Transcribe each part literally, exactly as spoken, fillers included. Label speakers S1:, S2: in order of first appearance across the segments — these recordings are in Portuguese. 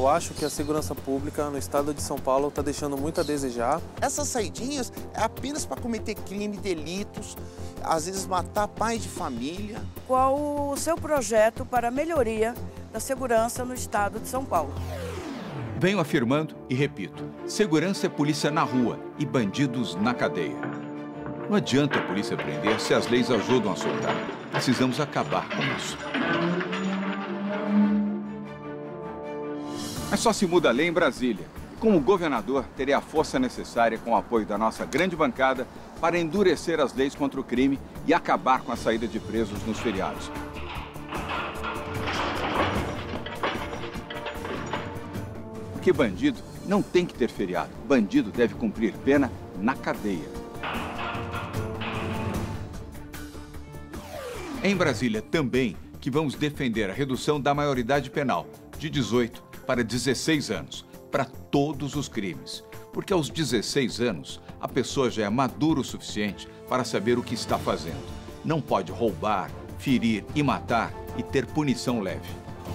S1: Eu acho que a segurança pública no estado de São Paulo está deixando muito a desejar.
S2: Essas saidinhas é apenas para cometer crime, delitos, às vezes matar pai de família.
S3: Qual o seu projeto para a melhoria da segurança no estado de São Paulo?
S4: Venho afirmando e repito, segurança é polícia na rua e bandidos na cadeia. Não adianta a polícia prender se as leis ajudam a soltar. Precisamos acabar com isso. Mas só se muda a lei em Brasília. E como governador, terei a força necessária com o apoio da nossa grande bancada para endurecer as leis contra o crime e acabar com a saída de presos nos feriados. Porque bandido não tem que ter feriado. Bandido deve cumprir pena na cadeia. Em Brasília também que vamos defender a redução da maioridade penal de dezoito para dezesseis anos, para todos os crimes. Porque aos dezesseis anos, a pessoa já é madura o suficiente para saber o que está fazendo. Não pode roubar, ferir e matar e ter punição leve.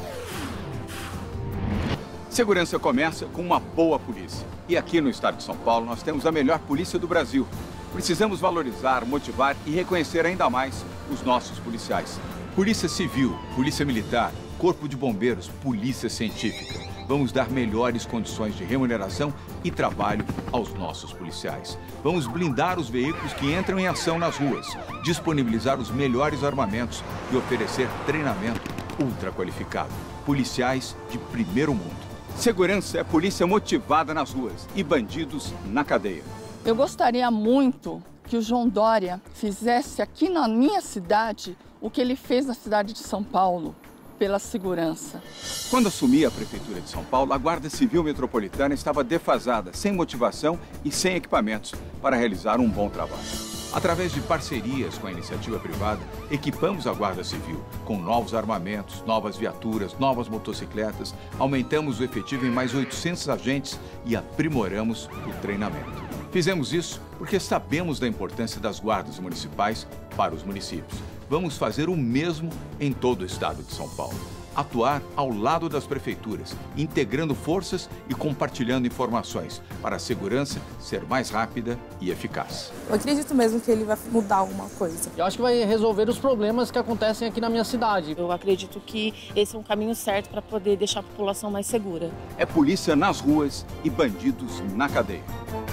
S4: Segurança começa com uma boa polícia. E aqui no estado de São Paulo nós temos a melhor polícia do Brasil. Precisamos valorizar, motivar e reconhecer ainda mais os nossos policiais. Polícia Civil, Polícia Militar, Corpo de Bombeiros, Polícia Científica. Vamos dar melhores condições de remuneração e trabalho aos nossos policiais. Vamos blindar os veículos que entram em ação nas ruas, disponibilizar os melhores armamentos e oferecer treinamento ultra qualificado. Policiais de primeiro mundo. Segurança é polícia motivada nas ruas e bandidos na cadeia.
S5: Eu gostaria muito que o João Dória fizesse aqui na minha cidade o que ele fez na cidade de São Paulo, pela segurança.
S4: Quando assumi a Prefeitura de São Paulo, a Guarda Civil Metropolitana estava defasada, sem motivação e sem equipamentos para realizar um bom trabalho. Através de parcerias com a iniciativa privada, equipamos a Guarda Civil com novos armamentos, novas viaturas, novas motocicletas, aumentamos o efetivo em mais oitocentos agentes e aprimoramos o treinamento. Fizemos isso porque sabemos da importância das guardas municipais para os municípios. Vamos fazer o mesmo em todo o estado de São Paulo. Atuar ao lado das prefeituras, integrando forças e compartilhando informações para a segurança ser mais rápida e eficaz.
S6: Eu acredito mesmo que ele vai mudar alguma coisa.
S7: Eu acho que vai resolver os problemas que acontecem aqui na minha cidade.
S8: Eu acredito que esse é um caminho certo para poder deixar a população mais segura.
S4: É polícia nas ruas e bandidos na cadeia.